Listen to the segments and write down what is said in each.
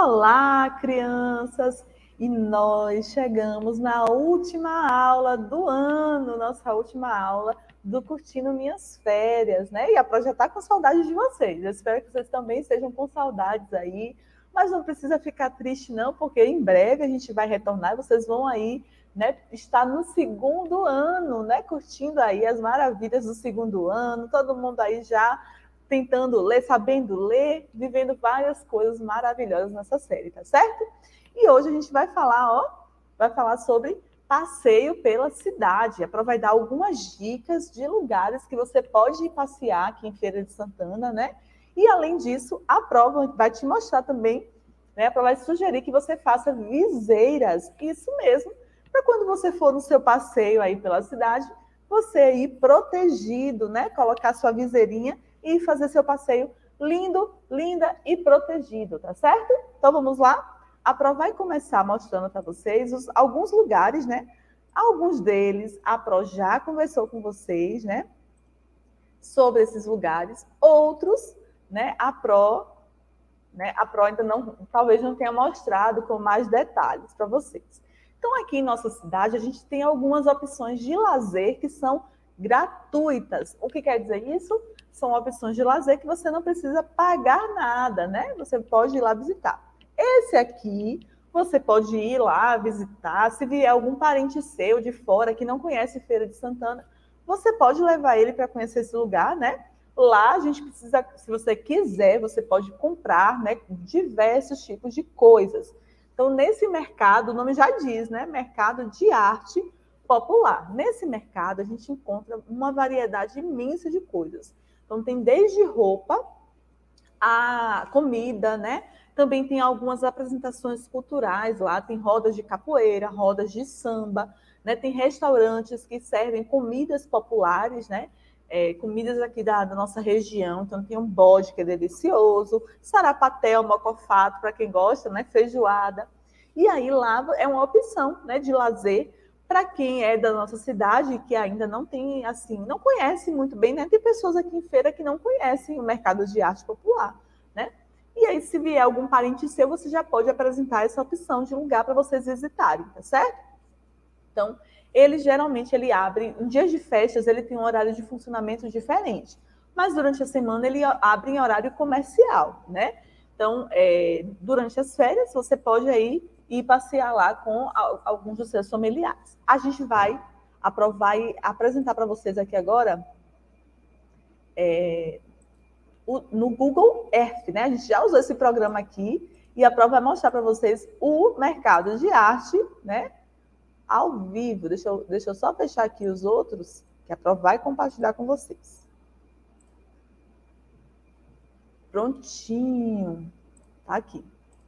Olá, crianças! E nós chegamos na última aula do ano, nossa última aula do Curtindo Minhas Férias, né? E a Pro já está com saudade de vocês. Eu espero que vocês também estejam com saudades aí, mas não precisa ficar triste não, porque em breve a gente vai retornar e vocês vão aí, né, estar no segundo ano, né, curtindo aí as maravilhas do segundo ano, todo mundo aí já tentando ler, sabendo ler, vivendo várias coisas maravilhosas nessa série, tá certo? E hoje a gente vai falar sobre passeio pela cidade. A Pro vai dar algumas dicas de lugares que você pode ir passear aqui em Feira de Santana, né? E além disso, a Pro vai te mostrar também, né? A Pro vai sugerir que você faça viseiras, isso mesmo, para quando você for no seu passeio aí pela cidade, você ir protegido, né? Colocar sua viseirinha e fazer seu passeio lindo, linda e protegido, tá certo? Então vamos lá? A Pro vai começar mostrando para vocês alguns lugares, né? Alguns deles a Pro já conversou com vocês, né? Sobre esses lugares. Outros, né? A Pro ainda não, talvez não tenha mostrado com mais detalhes para vocês. Então aqui em nossa cidade a gente tem algumas opções de lazer que são gratuitas. O que quer dizer isso? São opções de lazer que você não precisa pagar nada, né? Você pode ir lá visitar. Esse aqui, você pode ir lá visitar. Se vier algum parente seu de fora que não conhece Feira de Santana, você pode levar ele para conhecer esse lugar, né? Lá a gente precisa, se você quiser, você pode comprar, né, diversos tipos de coisas. Então, nesse mercado, o nome já diz, né? Mercado de arte popular. Nesse mercado, a gente encontra uma variedade imensa de coisas. Então, tem desde roupa a comida, né? Também tem algumas apresentações culturais lá, tem rodas de capoeira, rodas de samba, né? Tem restaurantes que servem comidas populares, né? Comidas aqui da nossa região. Então tem um bode que é delicioso, sarapatel, mocofato, para quem gosta, né? Feijoada. E aí lá é uma opção, né, de lazer para quem é da nossa cidade que ainda não tem, assim, não conhece muito bem, né? Tem pessoas aqui em feira que não conhecem o mercado de arte popular, né? E aí, se vier algum parente seu, você já pode apresentar essa opção de lugar para vocês visitarem, tá certo? Então, ele abre, em dias de festas, ele tem um horário de funcionamento diferente, mas durante a semana ele abre em horário comercial, né? Então, durante as férias, você pode aí ir passear lá com alguns dos seus familiares. A gente vai apresentar para vocês aqui agora no Google Earth, né? A gente já usou esse programa aqui e a Pro vai mostrar para vocês o mercado de arte, né? Ao vivo. Deixa eu só fechar aqui os outros, que a Pro vai compartilhar com vocês. Prontinho. Tá aqui.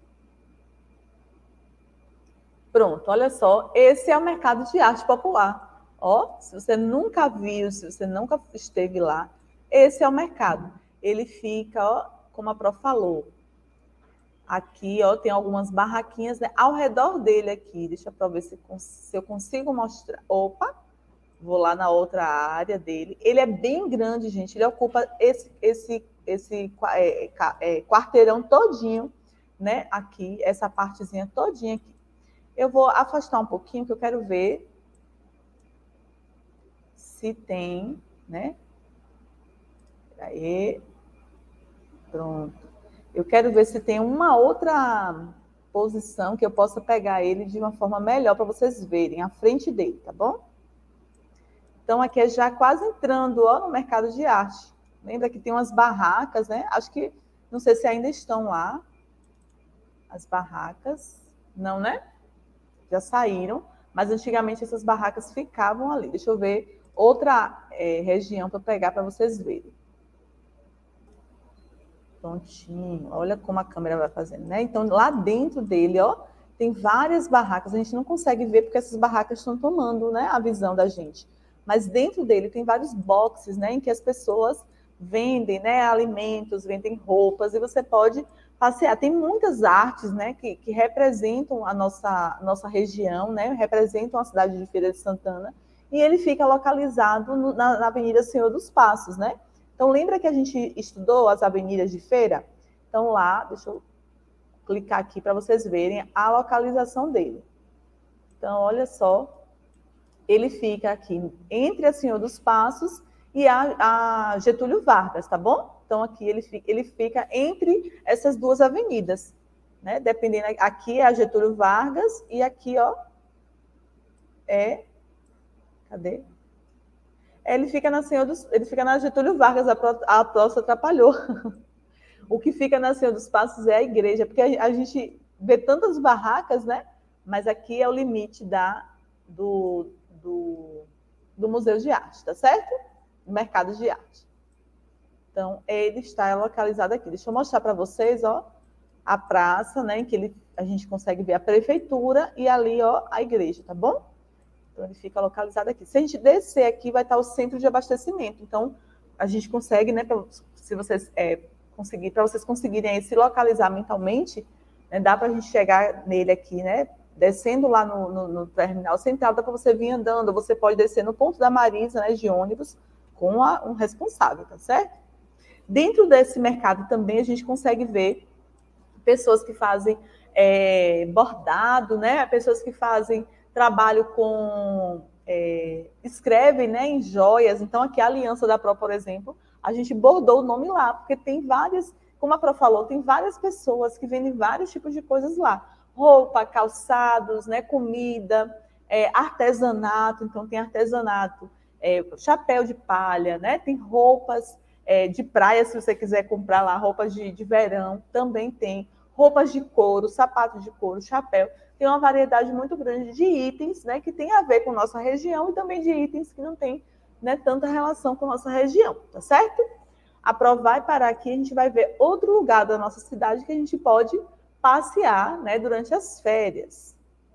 Pronto, olha só. Esse é o mercado de arte popular. Ó, se você nunca viu, se você nunca esteve lá, esse é o mercado. Ele fica, ó, como a Pro falou, aqui, ó, tem algumas barraquinhas, né, ao redor dele aqui. Deixa eu ver se eu consigo mostrar. Opa, vou lá na outra área dele. Ele é bem grande, gente. Ele ocupa esse quarteirão todinho, né? Aqui, essa partezinha todinha aqui. Eu vou afastar um pouquinho, que eu quero ver se tem, né? Aí, pronto. Eu quero ver se tem uma outra posição que eu possa pegar ele de uma forma melhor para vocês verem a frente dele, tá bom? Então, aqui é já quase entrando, ó, no mercado de arte. Lembra que tem umas barracas, né? Acho que, não sei se ainda estão lá, as barracas. Não, né? Já saíram, mas antigamente essas barracas ficavam ali. Deixa eu ver outra região para pegar para vocês verem. Prontinho. Olha como a câmera vai fazendo, né? Então, lá dentro dele, ó, tem várias barracas. A gente não consegue ver porque essas barracas estão tomando, né, a visão da gente. Mas dentro dele tem vários boxes, né, em que as pessoas vendem, né, alimentos, vendem roupas, e você pode passear. Tem muitas artes, né, que representam a nossa região, né, representam a cidade de Feira de Santana, e ele fica localizado na Avenida Senhor dos Passos, né? Então, lembra que a gente estudou as avenidas de feira? Então, lá, deixa eu clicar aqui para vocês verem a localização dele. Então, olha só, ele fica aqui entre a Senhor dos Passos e a Getúlio Vargas, tá bom? Então, aqui ele fica entre essas duas avenidas, né? Dependendo, aqui é a Getúlio Vargas e aqui, ó, cadê? Ele fica na Getúlio Vargas, a próxima atrapalhou. O que fica na Senhor dos Passos é a igreja, porque a gente vê tantas barracas, né? Mas aqui é o limite do Museu de Arte, tá certo? Do Mercado de Arte. Então, ele está localizado aqui. Deixa eu mostrar para vocês, ó, a praça, né? Em que a gente consegue ver a prefeitura e ali, ó, a igreja, tá bom? Então, ele fica localizado aqui. Se a gente descer aqui, vai estar o centro de abastecimento. Então, a gente consegue, né? Se vocês para vocês conseguirem aí, se localizar mentalmente, né, dá para a gente chegar nele aqui, né? Descendo lá no terminal central, dá para você vir andando. Você pode descer no ponto da Marisa, né, de ônibus, com um responsável, tá certo? Dentro desse mercado também a gente consegue ver pessoas que fazem bordado, né? Pessoas que fazem trabalho com escrevem, né, em joias. Então, aqui a Aliança da Pro, por exemplo, a gente bordou o nome lá, porque tem várias, como a Pro falou, tem várias pessoas que vendem vários tipos de coisas lá. Roupa, calçados, né, comida, artesanato. Então, tem artesanato, chapéu de palha, né? Tem roupas de praia, se você quiser comprar lá, roupas de verão, também tem. Roupas de couro, sapatos de couro, chapéu. Tem uma variedade muito grande de itens, né, que tem a ver com nossa região e também de itens que não tem, né, tanta relação com nossa região, tá certo? A Pro vai parar aqui, a gente vai ver outro lugar da nossa cidade que a gente pode passear, né, durante as férias.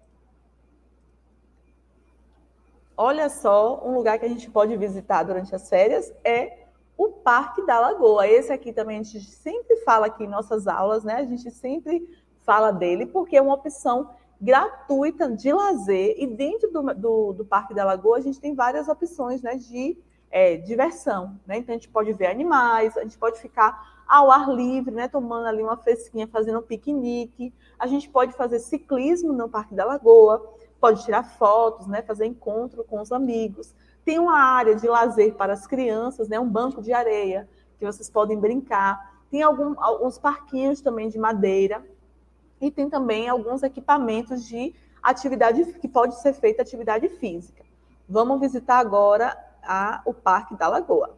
Olha só, um lugar que a gente pode visitar durante as férias é o Parque da Lagoa. Esse aqui também a gente sempre fala aqui em nossas aulas, né? A gente sempre fala dele porque é uma opção gratuita de lazer, e dentro do Parque da Lagoa a gente tem várias opções, né, de diversão, né? Então a gente pode ver animais, a gente pode ficar ao ar livre, né, tomando ali uma fresquinha, fazendo um piquenique, a gente pode fazer ciclismo no Parque da Lagoa, pode tirar fotos, né, fazer encontro com os amigos. Tem uma área de lazer para as crianças, né, um banco de areia que vocês podem brincar. Tem alguns parquinhos também de madeira. E tem também alguns equipamentos de atividade que pode ser feita atividade física. Vamos visitar agora o Parque da Lagoa.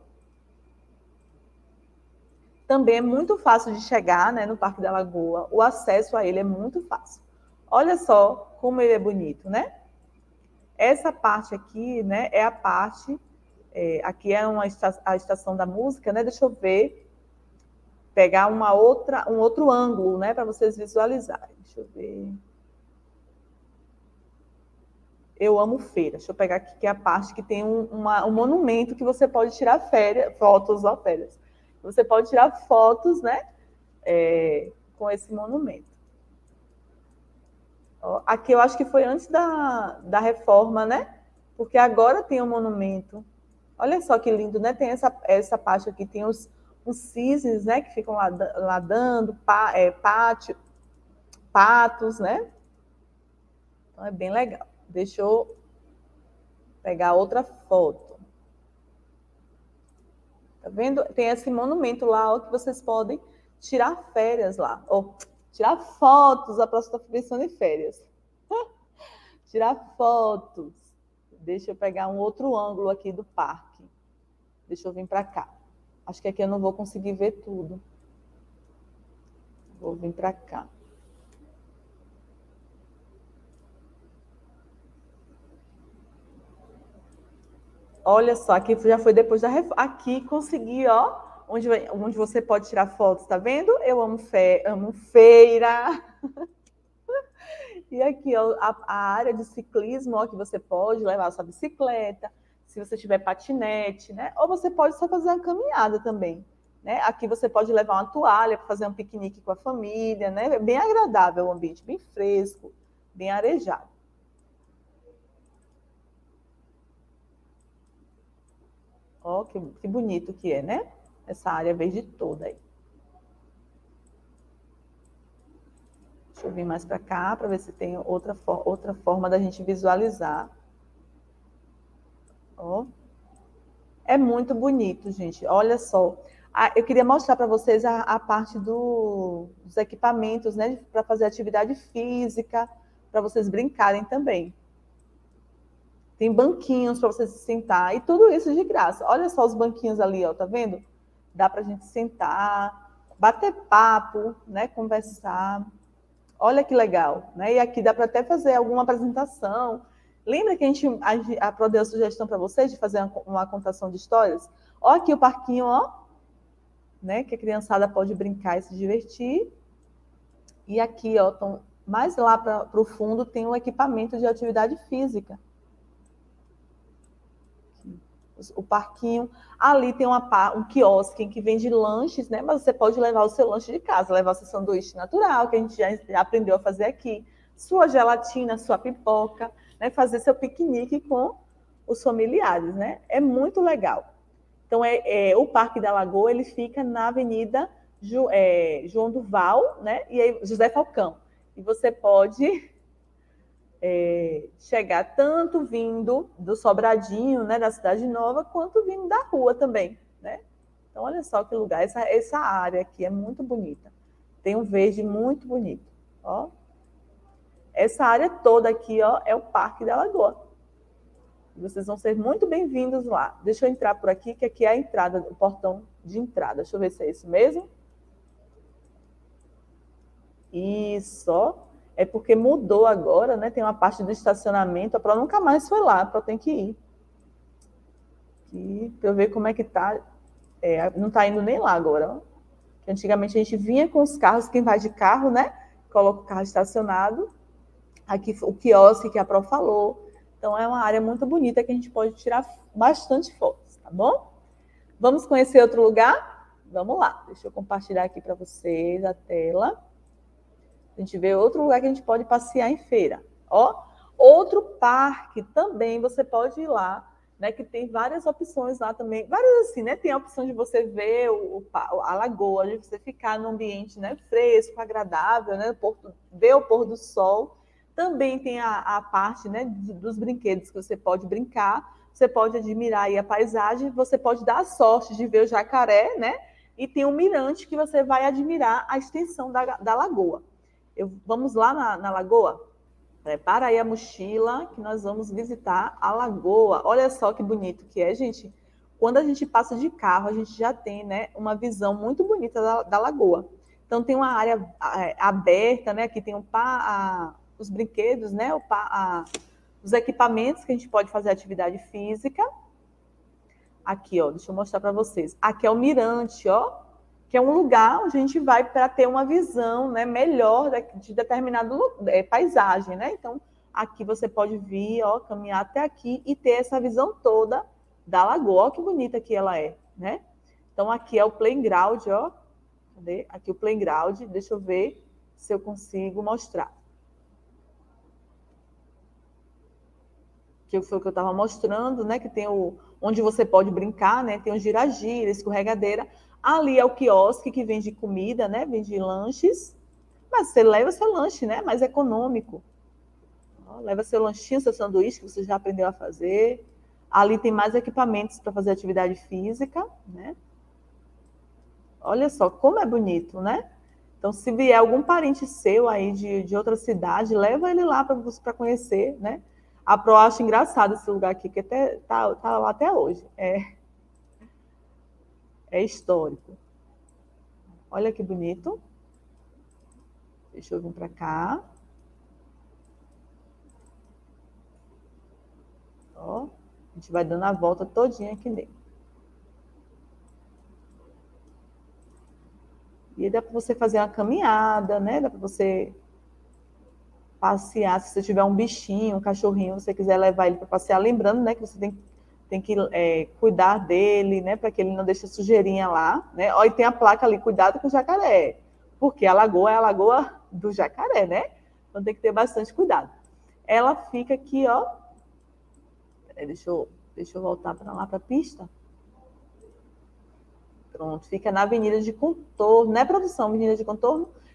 Também é muito fácil de chegar, né, no Parque da Lagoa. O acesso a ele é muito fácil. Olha só como ele é bonito, né? Essa parte aqui, né, é a parte... aqui é a estação da música, né? Deixa eu ver... Pegar um outro ângulo, né, para vocês visualizarem. Deixa eu ver. Eu amo feira. Deixa eu pegar aqui, que é a parte que tem um monumento que você pode tirar fotos. Você pode tirar fotos, né, com esse monumento. Ó, aqui eu acho que foi antes da reforma, né? Porque agora tem um monumento. Olha só que lindo, né? Tem essa parte aqui, tem os cisnes, né, que ficam nadando, patos, né? Então é bem legal. Deixa eu pegar outra foto. Tá vendo? Tem esse monumento lá, ó, que vocês podem tirar férias lá. Ou tirar fotos, a próxima pensando em férias. Tirar fotos. Deixa eu pegar um outro ângulo aqui do parque. Deixa eu vir para cá. Acho que aqui eu não vou conseguir ver tudo. Vou vir para cá. Olha só, aqui já foi depois da reforma. Aqui consegui, ó, onde você pode tirar fotos, tá vendo? Eu amo feira. E aqui, ó, a área de ciclismo, ó, que você pode levar a sua bicicleta, se você tiver patinete, né? Ou você pode só fazer uma caminhada também, né? Aqui você pode levar uma toalha para fazer um piquenique com a família, né? É bem agradável o ambiente, bem fresco, bem arejado. Ó, que bonito que é, né? Essa área verde toda aí. Deixa eu vir mais para cá, para ver se tem outra forma da gente visualizar. Ó. É muito bonito, gente. Olha só. Eu queria mostrar para vocês a parte dos equipamentos, né? Para fazer atividade física, para vocês brincarem também. Tem banquinhos para você se sentar. E tudo isso de graça. Olha só os banquinhos ali, ó, tá vendo? Dá para a gente sentar, bater papo, né? Conversar. Olha que legal, né? E aqui dá para até fazer alguma apresentação. Lembra que a Pro deu a sugestão para vocês de fazer uma contação de histórias? Olha aqui o parquinho, ó, né? Que a criançada pode brincar e se divertir. E aqui, ó, mais lá para o fundo tem um equipamento de atividade física. O parquinho. Ali tem um quiosque que vende lanches, né? Mas você pode levar o seu lanche de casa, levar o seu sanduíche natural, que a gente já aprendeu a fazer aqui, sua gelatina, sua pipoca, né? Fazer seu piquenique com os familiares, né? É muito legal. Então, o Parque da Lagoa, ele fica na Avenida João Duval, né? E aí, José Falcão. E você pode chegar tanto vindo do Sobradinho, né, da Cidade Nova, quanto vindo da rua também, né? Então, olha só que lugar. Essa área aqui é muito bonita. Tem um verde muito bonito, ó. Essa área toda aqui, ó, é o Parque da Lagoa. Vocês vão ser muito bem-vindos lá. Deixa eu entrar por aqui, que aqui é a entrada, o portão de entrada. Deixa eu ver se é isso mesmo. Isso, ó. É porque mudou agora, né? Tem uma parte do estacionamento. A Pro nunca mais foi lá, a Pro tem que ir. Aqui, para eu ver como é que tá. Não tá indo nem lá agora, ó. Antigamente a gente vinha com os carros, quem vai de carro, né? Coloca o carro estacionado. Aqui o quiosque que a Pro falou. Então é uma área muito bonita que a gente pode tirar bastante fotos, tá bom? Vamos conhecer outro lugar? Vamos lá. Deixa eu compartilhar aqui para vocês a tela. A gente vê outro lugar que a gente pode passear em feira. Ó, outro parque também você pode ir lá, né? Que tem várias opções lá também. Várias assim, né? Tem a opção de você ver a lagoa, de você ficar num ambiente, né, fresco, agradável, né? Ver o pôr do sol. Também tem a parte, né, dos brinquedos que você pode brincar. Você pode admirar aí a paisagem. Você pode dar a sorte de ver o jacaré, né? E tem um mirante que você vai admirar a extensão da lagoa. Vamos lá na lagoa? Prepara aí a mochila que nós vamos visitar a lagoa. Olha só que bonito que é, gente. Quando a gente passa de carro, a gente já tem, né, uma visão muito bonita da lagoa. Então tem uma área aberta, né? Aqui tem os brinquedos, né? Os equipamentos que a gente pode fazer atividade física. Aqui, ó, deixa eu mostrar para vocês. Aqui é o mirante, ó, que é um lugar onde a gente vai para ter uma visão, né, melhor de determinada paisagem, né? Então, aqui você pode vir, ó, caminhar até aqui e ter essa visão toda da lagoa. Ó, que bonita que ela é, né? Então, aqui é o playground, ó. Cadê? Aqui o playground. Deixa eu ver se eu consigo mostrar. Que foi o que eu estava mostrando, né? Que tem onde você pode brincar, né? Tem o gira-gira, escorregadeira. Ali é o quiosque que vende comida, né? Vende lanches. Mas você leva seu lanche, né? Mais econômico. Ó, leva seu lanchinho, seu sanduíche, que você já aprendeu a fazer. Ali tem mais equipamentos para fazer atividade física, né? Olha só como é bonito, né? Então, se vier algum parente seu aí de outra cidade, leva ele lá para conhecer, né? A Pro acha engraçado esse lugar aqui, que até tá lá até hoje. É histórico. Olha que bonito. Deixa eu vir para cá. Ó, a gente vai dando a volta todinha aqui dentro. E dá para você fazer uma caminhada, né? Dá para você passear. Se você tiver um bichinho, um cachorrinho, você quiser levar ele para passear, lembrando, né, que você tem que cuidar dele, né, para que ele não deixe sujeirinha lá, né? Ó, e tem a placa ali, cuidado com o jacaré, porque a lagoa é a lagoa do jacaré, né? Então tem que ter bastante cuidado. Ela fica aqui, ó. Deixa eu voltar para lá para a pista. Pronto, fica na Avenida de Contorno, né, produção? Avenida de Contorno.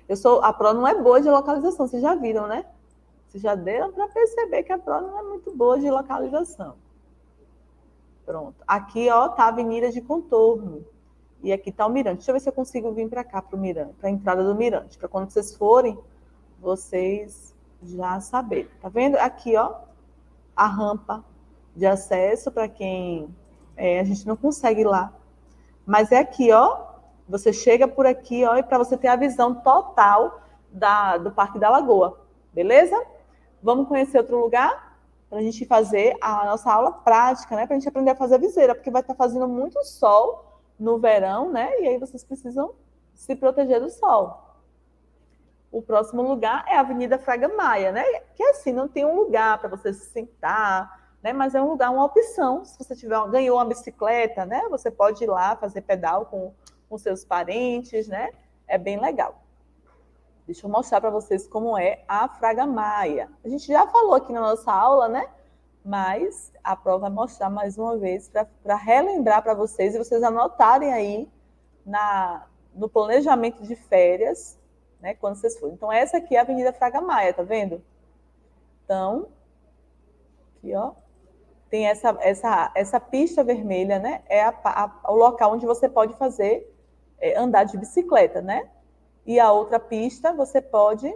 A Pro não é boa de localização, vocês já viram, né? Vocês já deram para perceber que a Pro não é muito boa de localização. Pronto. Aqui, ó, tá a Avenida de Contorno. E aqui tá o Mirante. Deixa eu ver se eu consigo vir para cá, para o Mirante, para a entrada do Mirante. Para quando vocês forem, vocês já saberem. Tá vendo? Aqui, ó, a rampa de acesso para quem a gente não consegue ir lá. Mas é aqui, ó. Você chega por aqui, ó, e para você ter a visão total do Parque da Lagoa. Beleza? Vamos conhecer outro lugar? Para a gente fazer a nossa aula prática, né? Para a gente aprender a fazer a viseira, porque vai estar fazendo muito sol no verão, né? E aí vocês precisam se proteger do sol. O próximo lugar é a Avenida Fraga Maia, né? Que assim, não tem um lugar para você se sentar, né? Mas é um lugar, uma opção. Se você ganhou uma bicicleta, né? Você pode ir lá fazer pedal com seus parentes, né? É bem legal. Deixa eu mostrar para vocês como é a Fraga Maia. A gente já falou aqui na nossa aula, né? Mas a prova vai mostrar mais uma vez para relembrar para vocês e vocês anotarem aí no planejamento de férias, né? Quando vocês forem. Então, essa aqui é a Avenida Fraga Maia, tá vendo? Então, aqui, ó, tem essa pista vermelha, né? É o local onde você pode andar de bicicleta, né? E a outra pista você pode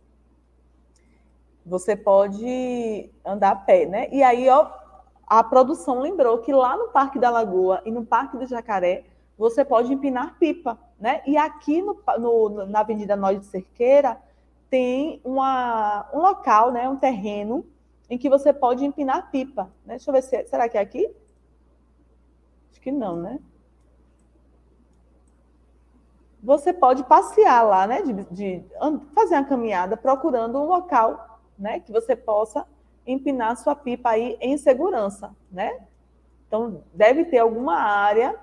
andar a pé, né? E aí, ó, a produção lembrou que lá no Parque da Lagoa e no Parque do Jacaré você pode empinar pipa, né? E aqui na Avenida Nó de Cerqueira tem um local, né? Um terreno em que você pode empinar pipa, né? Deixa eu ver será que é aqui? Acho que não, né? Você pode passear lá, né? Fazer uma caminhada procurando um local, né? Que você possa empinar sua pipa aí em segurança, né? Então, deve ter alguma área.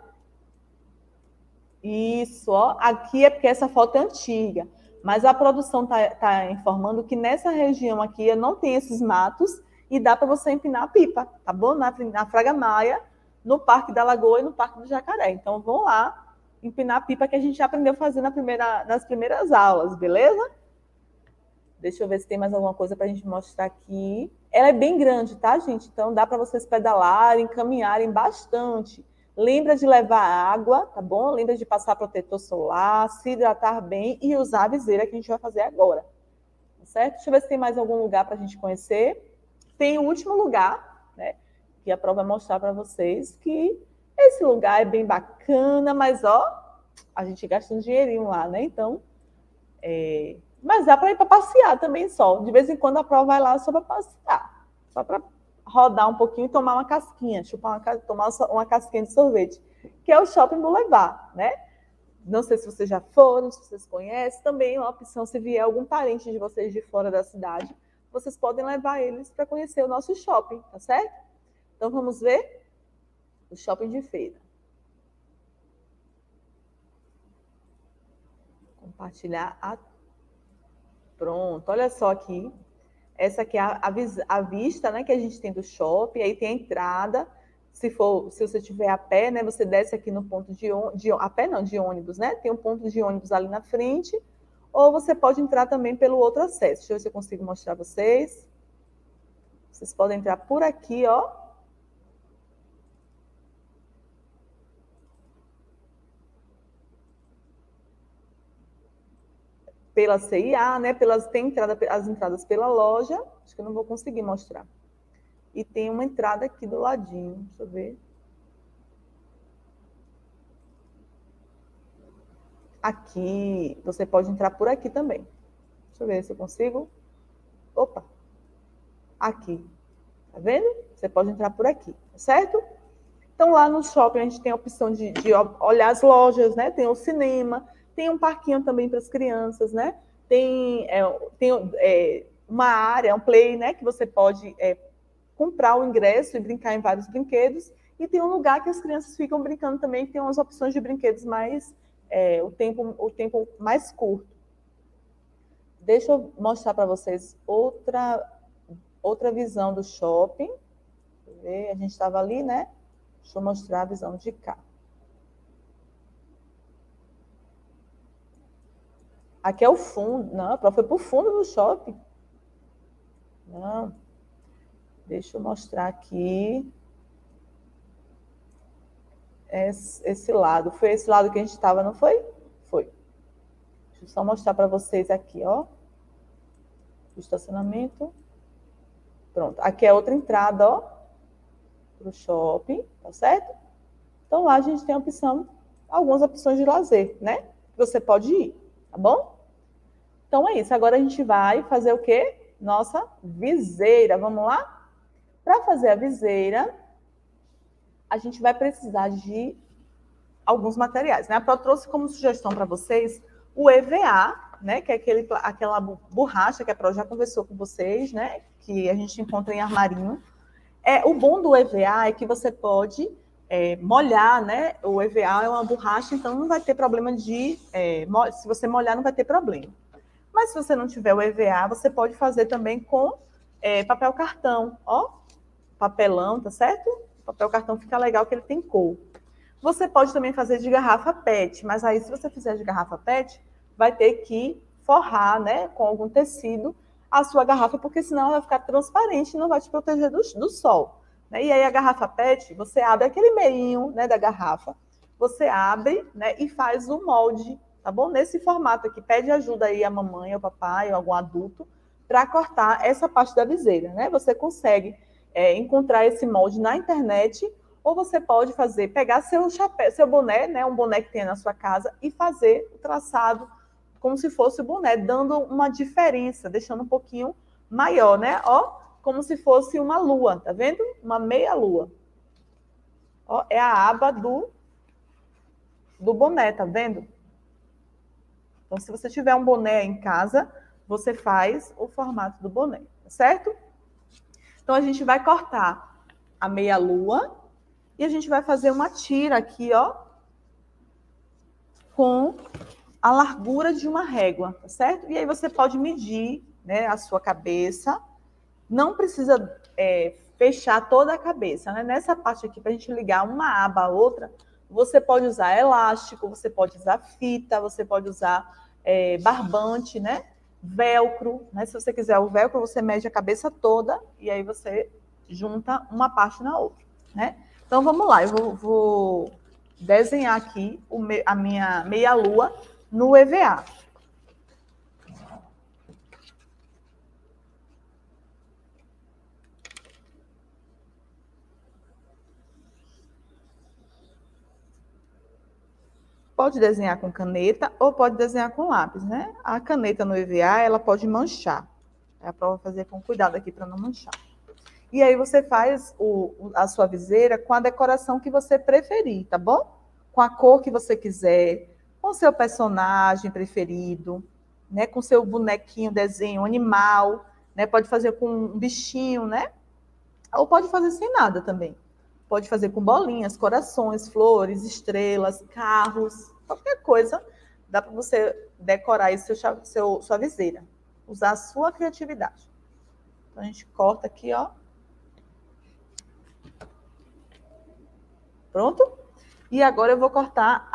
Isso, ó. Aqui é porque essa foto é antiga, mas a produção tá informando que nessa região aqui não tem esses matos e dá para você empinar a pipa, tá bom? Na Fraga Maia, no Parque da Lagoa e no Parque do Jacaré. Então, vão lá empinar a pipa que a gente já aprendeu a fazer nas primeiras aulas, beleza? Deixa eu ver se tem mais alguma coisa para a gente mostrar aqui. Ela é bem grande, tá, gente? Então, dá para vocês pedalarem, caminharem bastante. Lembra de levar água, tá bom? Lembra de passar protetor solar, se hidratar bem e usar a viseira que a gente vai fazer agora. Tá certo? Deixa eu ver se tem mais algum lugar para a gente conhecer. Tem o último lugar, né? Que a prova vai mostrar para vocês que esse lugar é bem bacana, mas, ó, a gente gasta um dinheirinho lá, né? Então, mas dá para ir para passear também só. De vez em quando a prova vai lá só para passear. Só para rodar um pouquinho e tomar uma casquinha, tomar uma casquinha de sorvete, que é o Shopping Boulevard, né? Não sei se vocês já foram, se vocês conhecem. Também é uma opção, se vier algum parente de vocês de fora da cidade, vocês podem levar eles para conhecer o nosso shopping, tá certo? Então, vamos ver o shopping de feira. Compartilhar Pronto, olha só aqui. Essa aqui é a vista, né, que a gente tem do shopping. Aí tem a entrada. Se você estiver a pé, né, você desce aqui no ponto a pé não, de ônibus, né? Tem um ponto de ônibus ali na frente. Ou você pode entrar também pelo outro acesso. Deixa eu ver se eu consigo mostrar para vocês. Vocês podem entrar por aqui, ó. Pela CIA, né? Tem as entradas pela loja. Acho que eu não vou conseguir mostrar. E tem uma entrada aqui do ladinho. Deixa eu ver. Aqui, você pode entrar por aqui também. Deixa eu ver se eu consigo. Opa! Aqui. Tá vendo? Você pode entrar por aqui, tá certo? Então, lá no shopping, a gente tem a opção de olhar as lojas, né? Tem o cinema, tem um parquinho também para as crianças, né? Tem uma área, um play, né? Que você pode comprar o ingresso e brincar em vários brinquedos. E tem um lugar que as crianças ficam brincando também, que tem umas opções de brinquedos mais... o tempo mais curto. Deixa eu mostrar para vocês outra visão do shopping. A gente estava ali, né? Deixa eu mostrar a visão de cá. Aqui é o fundo. Não, a prova foi para o fundo do shopping. Não. Deixa eu mostrar aqui. Esse lado. Foi esse lado que a gente estava, não foi? Foi. Deixa eu só mostrar para vocês aqui, ó. O estacionamento. Pronto. Aqui é outra entrada, ó. Para o shopping, tá certo? Então lá a gente tem a opção, algumas opções de lazer, né? Você pode ir, tá bom? Então é isso. Agora a gente vai fazer o quê? Nossa viseira. Vamos lá? Para fazer a viseira, a gente vai precisar de alguns materiais, né? A Pro trouxe como sugestão para vocês o EVA, né? Que é aquela borracha que a Pro já conversou com vocês, né? Que a gente encontra em armarinho. O bom do EVA é que você pode molhar, né? O EVA é uma borracha, então não vai ter problema de... se você molhar, não vai ter problema. Mas se você não tiver o EVA, você pode fazer também com papel cartão, ó. Papelão, tá certo? O papel cartão fica legal, que ele tem cor. Você pode também fazer de garrafa PET, mas aí se você fizer de garrafa PET, vai ter que forrar, né, com algum tecido a sua garrafa, porque senão ela vai ficar transparente e não vai te proteger do sol. Né? E aí a garrafa PET, você abre aquele meinho, né, da garrafa, você abre, né, e faz o molde, tá bom? Nesse formato aqui, pede ajuda aí a mamãe, ao papai, ou algum adulto, para cortar essa parte da viseira, né? Você consegue encontrar esse molde na internet, ou você pode pegar seu chapéu, seu boné, né, um boné que tenha na sua casa, e fazer o traçado como se fosse o boné, dando uma diferença, deixando um pouquinho maior, né? Ó, como se fosse uma lua, tá vendo? Uma meia lua. Ó, é a aba do boné, tá vendo? Então, se você tiver um boné em casa, você faz o formato do boné, tá certo? Então, a gente vai cortar a meia lua e a gente vai fazer uma tira aqui, ó, com a largura de uma régua, tá certo? E aí você pode medir, né, a sua cabeça. Não precisa fechar toda a cabeça, né? Nessa parte aqui, para a gente ligar uma aba à outra, você pode usar elástico, você pode usar fita, você pode usar barbante, né? Velcro, né? Se você quiser o velcro, você mede a cabeça toda e aí você junta uma parte na outra, né? Então, vamos lá. Eu vou desenhar aqui a minha meia-lua no EVA. Pode desenhar com caneta ou pode desenhar com lápis, né? A caneta no EVA, ela pode manchar. É a prova fazer com cuidado aqui para não manchar. E aí você faz a sua viseira com a decoração que você preferir, tá bom? Com a cor que você quiser, com o seu personagem preferido, né? Com o seu bonequinho, desenho, animal, né? Pode fazer com um bichinho, né? Ou pode fazer sem nada também. Pode fazer com bolinhas, corações, flores, estrelas, carros, qualquer coisa. Dá para você decorar aí sua viseira. Usar a sua criatividade. Então, a gente corta aqui, ó. Pronto? E agora eu vou cortar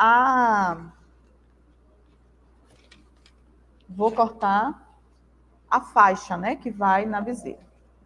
a faixa, né, que vai na viseira.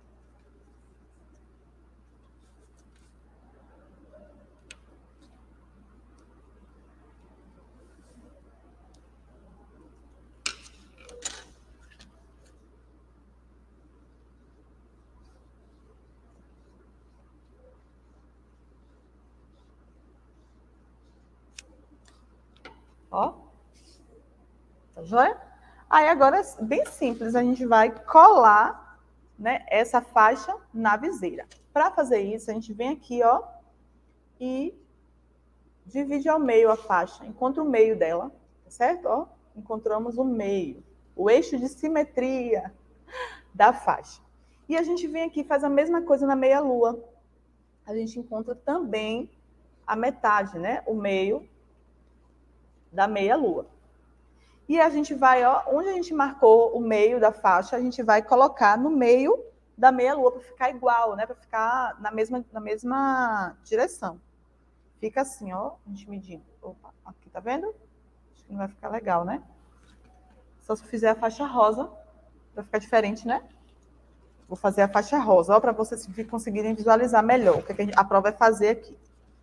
Ó. Tá joia? Aí agora, bem simples, a gente vai colar, né, essa faixa na viseira. Para fazer isso, a gente vem aqui, ó, e divide ao meio a faixa. Encontra o meio dela, tá certo? Ó, encontramos o meio, o eixo de simetria da faixa. E a gente vem aqui e faz a mesma coisa na meia-lua. A gente encontra também a metade, né, o meio da meia-lua. E a gente vai, ó, onde a gente marcou o meio da faixa, a gente vai colocar no meio da meia-lua para ficar igual, né? Para ficar na mesma direção. Fica assim, ó, a gente medindo. Opa, aqui, tá vendo? Acho que não vai ficar legal, né? Só se eu fizer a faixa rosa, para ficar diferente, né? Vou fazer a faixa rosa, ó, para vocês conseguirem visualizar melhor o que a prova vai fazer aqui.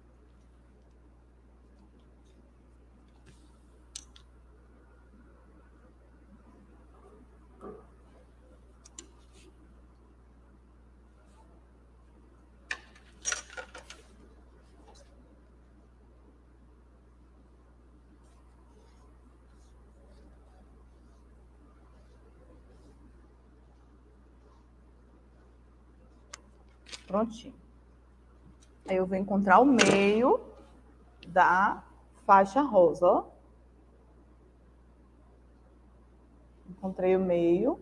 Prontinho. Aí eu vou encontrar o meio da faixa rosa, ó. Encontrei o meio.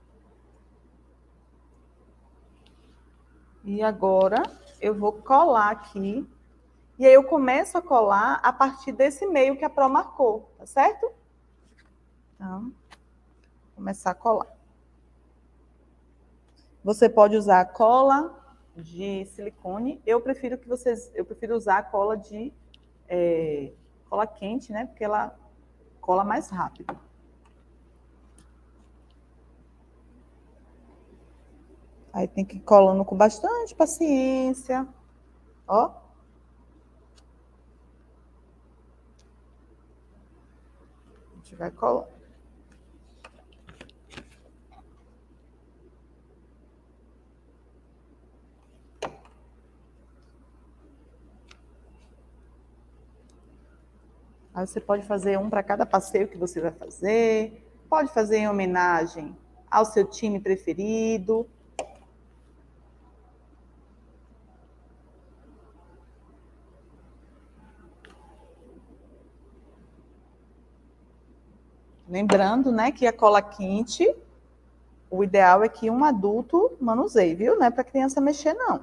E agora eu vou colar aqui. E aí eu começo a colar a partir desse meio que a Pro marcou, tá certo? Então, vou começar a colar. Você pode usar cola de silicone. Eu prefiro usar a cola de cola quente, né? Porque ela cola mais rápido. Aí tem que ir colando com bastante paciência. Ó. A gente vai colando. Aí você pode fazer um para cada passeio que você vai fazer. Pode fazer em homenagem ao seu time preferido. Lembrando, né, que a cola quente, o ideal é que um adulto manuseie, viu? Não é para criança mexer, não.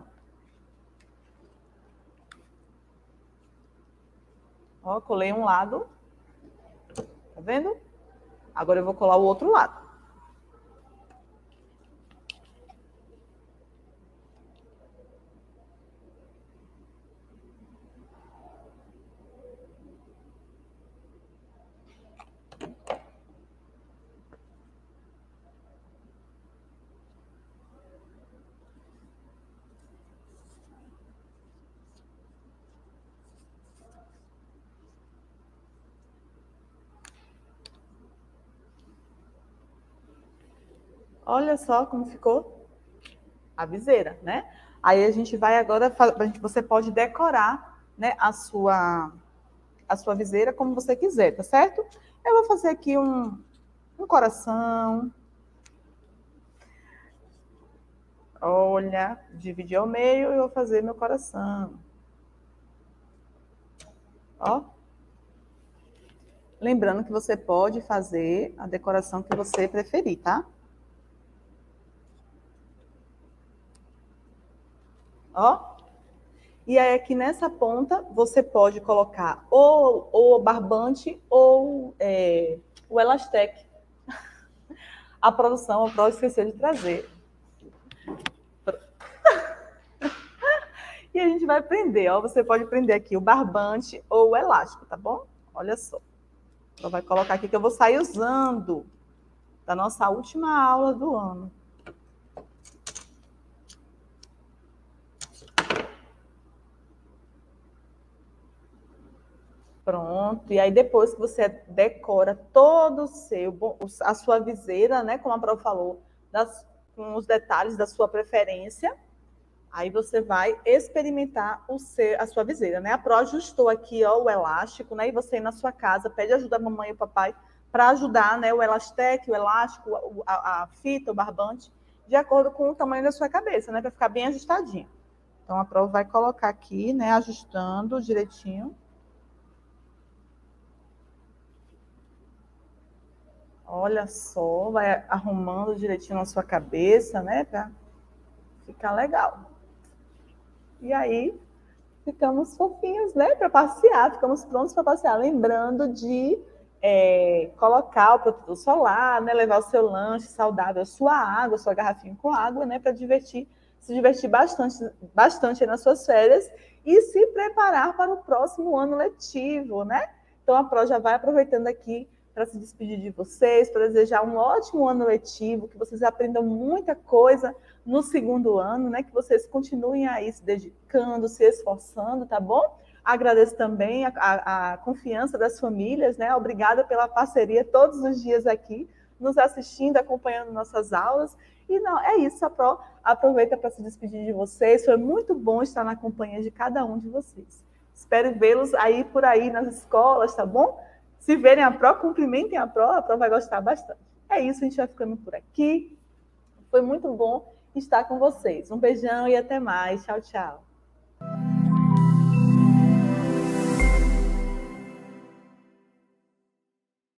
Ó, colei um lado. Tá vendo? Agora eu vou colar o outro lado. Olha só como ficou a viseira, né? Aí a gente vai agora, você pode decorar, né, a sua viseira como você quiser, tá certo? Eu vou fazer aqui um coração. Olha, dividir ao meio e vou fazer meu coração. Ó. Lembrando que você pode fazer a decoração que você preferir, tá? Ó. E aí aqui nessa ponta você pode colocar ou o barbante ou o elastec. A produção, a Pro esqueceu de trazer. E a gente vai prender, ó. Você pode prender aqui o barbante ou o elástico, tá bom? Olha só. Então vai colocar aqui que eu vou sair usando da nossa última aula do ano. Pronto. E aí depois que você decora todo a sua viseira, né, como a Pro falou, com os detalhes da sua preferência, aí você vai experimentar a sua viseira, né? A Pro ajustou aqui, ó, o elástico, né? E você ir na sua casa, pede ajuda da mamãe e o papai para ajudar, né? O elastec, o elástico, a fita, o barbante, de acordo com o tamanho da sua cabeça, né? Para ficar bem ajustadinho. Então a Pro vai colocar aqui, né? Ajustando direitinho. Olha só, vai arrumando direitinho na sua cabeça, né? Para ficar legal. E aí, ficamos fofinhos, né? Para passear, ficamos prontos para passear. Lembrando de colocar o protetor solar, né? Levar o seu lanche saudável, a sua água, a sua garrafinha com água, né? Para se divertir bastante nas suas férias e se preparar para o próximo ano letivo, né? Então, a Pro já vai aproveitando aqui para se despedir de vocês, para desejar um ótimo ano letivo, que vocês aprendam muita coisa no segundo ano, né? Que vocês continuem aí se dedicando, se esforçando, tá bom? Agradeço também a confiança das famílias, né? Obrigada pela parceria todos os dias aqui, nos assistindo, acompanhando nossas aulas. E não, é isso, a Pro aproveita para se despedir de vocês. Foi muito bom estar na companhia de cada um de vocês. Espero vê-los aí por aí nas escolas, tá bom? Se verem a Pro, cumprimentem a Pro vai gostar bastante. É isso, a gente vai ficando por aqui. Foi muito bom estar com vocês. Um beijão e até mais. Tchau, tchau.